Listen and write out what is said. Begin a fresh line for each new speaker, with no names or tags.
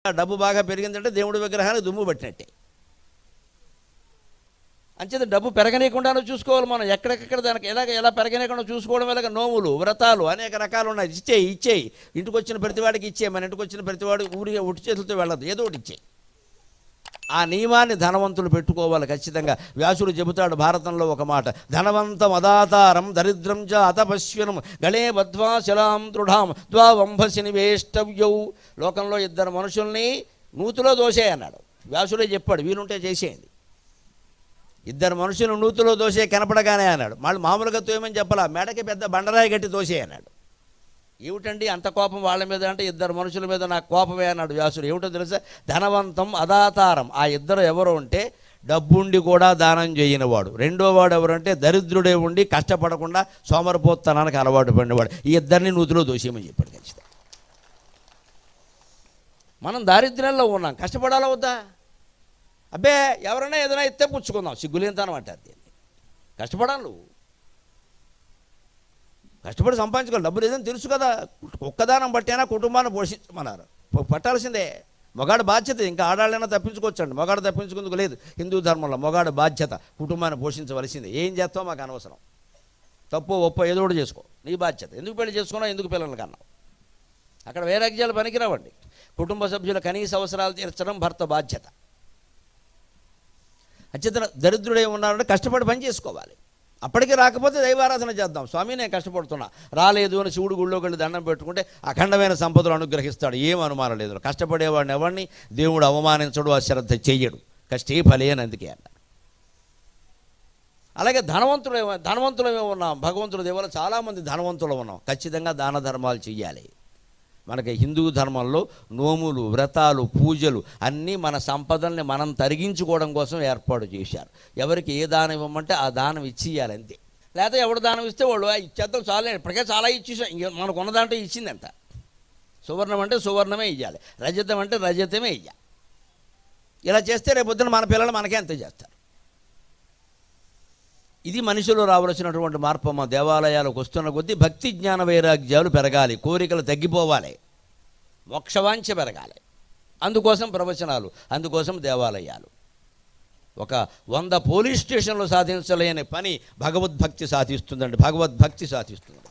డబ్బు బాగా పెరిగిందంటే దేవుడి విగ్రహాన్ని దుమ్ము పట్టినట్టే. అంచేత డబ్బు పెరగనీయకుండానే చూసుకోవాలి మనం. ఎక్కడెక్కడ దానికి ఎలా పెరగనీయకుండా చూసుకోవడం ఎలాగ నోములు వ్రతాలు అనేక రకాలు ఉన్నాయి. ఇచ్చేయి ఇంటికి వచ్చిన ప్రతివాడికి ఇచ్చే. మన ఇంటికి వచ్చిన ప్రతివాడు ఊరిగా ఒట్టి చేతులతో వెళ్ళదు, ఏదో ఒకటి ఇచ్చేయి. ఆ నియమాన్ని ధనవంతులు పెట్టుకోవాలి ఖచ్చితంగా. వ్యాసుడు చెబుతాడు భారతంలో ఒక మాట, ధనవంతం అదాతారం దరిద్రం చ అతపశ్వనం గళే బద్ధ్వా శలాం దృఢాం ద్వావంభసి నివేష్టవ్యౌ. లోకంలో ఇద్దరు మనుషుల్ని నూతిలో దోసేయి అన్నాడు. వ్యాసుడే చెప్పాడు, వీలుంటే చేసేయండి. ఇద్దరు మనుషులు నూతిలో దోసే కనపడగానే అన్నాడు. మళ్ళీ మామూలుగా తోయమని చెప్పాలా, మెడకి పెద్ద బండరాయి గట్టి దోసే అన్నాడు. ఏమిటండి అంత కోపం వాళ్ళ మీద అంటే, ఇద్దరు మనుషుల మీద నాకు కోపమే అన్నాడు వ్యాసుడు. ఏమిటో తెలుసా, ధనవంతం అదాతారం. ఆ ఇద్దరు ఎవరు అంటే డబ్బుండి కూడా దానం చేయనివాడు. రెండో వాడు ఎవరంటే దరిద్రుడే ఉండి కష్టపడకుండా సోమరపోతనానికి అలవాటు పడినవాడు. ఈ ఇద్దరిని నూతిలో దోసేయమని చెప్పాడు ఖచ్చితంగా. మనం దారిద్ర్యంలో ఉన్నాం, కష్టపడాలా వద్దా? అబ్బే ఎవరైనా ఏదైనా ఇస్తే పుచ్చుకుందాం, సిగ్గులేంతనం అంటారు దీన్ని. కష్టపడాలి, నువ్వు కష్టపడి సంపాదించుకోవాలి. డబ్బులు ఏదైనా తెలుసు కదా, ఒక్కదానం బట్టైనా కుటుంబాన్ని పోషించమన్నారు, పట్టాల్సిందే. మగాడు బాధ్యత. ఇంకా ఆడాళ్ళైనా తప్పించుకోవచ్చండి, మగాడు తప్పించుకుందుకు లేదు. హిందూ ధర్మంలో మగాడు బాధ్యత, కుటుంబాన్ని పోషించవలసిందే. ఏం చేస్తావు మాకు అనవసరం, తప్పు ఒప్పో ఏదో ఒకటి చేసుకో, నీ బాధ్యత. ఎందుకు పెళ్లి చేసుకున్నావు, ఎందుకు పిల్లలు కన్నావు, అక్కడ వైరాగ్యాలు పనికిరావండి. కుటుంబ సభ్యుల కనీస అవసరాలు తీర్చడం భర్త బాధ్యత. అత్యంత దరిద్రుడే ఉన్నారంటే కష్టపడి పని చేసుకోవాలి. అప్పటికి రాకపోతే దైవారాధన చేద్దాం. స్వామి నేను కష్టపడుతున్నా, రాలేదు అని శివుడు గుళ్ళోకి వెళ్ళి దండం పెట్టుకుంటే అఖండమైన సంపదలు అనుగ్రహిస్తాడు, ఏం అనుమానం లేదు. కష్టపడేవాడిని ఎవరిని దేవుడు అవమానించడు, అశ్రద్ధ చెయ్యడు. కష్టే ఫలే అని అందుకే అన్నాడు. అలాగే ధనవంతులమే ఉన్నాం. భగవంతుల దేవుల చాలామంది ధనవంతులు ఉన్నాం. ఖచ్చితంగా దాన ధర్మాలు చెయ్యాలి. మనకి హిందూ ధర్మంలో నోములు వ్రతాలు పూజలు అన్నీ మన సంపదల్ని మనం తరిగించుకోవడం కోసం ఏర్పాటు చేశారు. ఎవరికి ఏ దానం ఇవ్వమంటే ఆ దానం ఇచ్చేయాలి అంతే. లేకపోతే ఎవడు దానం ఇస్తే వాళ్ళు ఇచ్చేద్దాం చాలే, ఇప్పటికే చాలా ఇచ్చేసాం, మనకు ఉన్నదాంట్లో ఇచ్చింది ఎంత. సువర్ణం అంటే సువర్ణమే ఇవ్వాలి, రజతం అంటే రజతమే ఇవ్వాలి. ఇలా చేస్తే రేపొద్దున మన పిల్లలు మనకే అంతే చేస్తారు. ఇది మనిషిలో రావాల్సినటువంటి మార్పు. మా దేవాలయాలకు వస్తున్న కొద్దీ భక్తి జ్ఞాన వైరాగ్యాలు పెరగాలి, కోరికలు తగ్గిపోవాలి, మోక్షవాంఛ పెరగాలి. అందుకోసం ప్రవచనాలు, అందుకోసం దేవాలయాలు. ఒక 100 పోలీస్ స్టేషన్లు సాధించలేని పని భగవద్భక్తి సాధిస్తుందండి, భగవద్భక్తి సాధిస్తుంది.